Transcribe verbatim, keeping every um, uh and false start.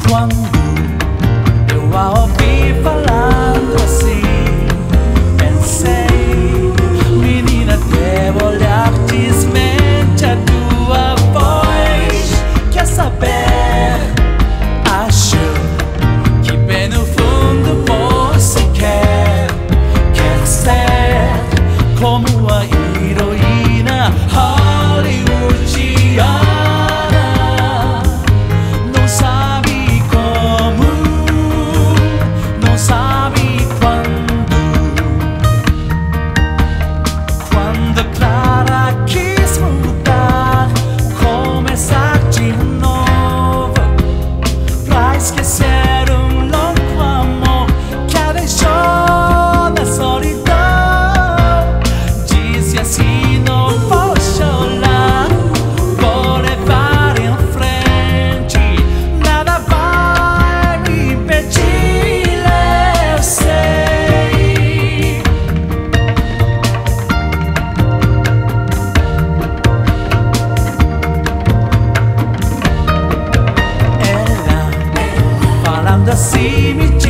Quando eu a ouvi falando assim, pensei, menina, devo olhar desmente a tua voz. Quer saber? Acho que bem no fundo você quer, quer ser como a heroína hollywoodiana. Não sabe como, não sabe quando. Quando Clara quis mudar, começar de novo, pra esquecer um louco amor que a deixou na solidão. Disse assim: não vou chorar, vou levar em frente, nada vai me impedir, eu sei. Ela, falando assim, me disse: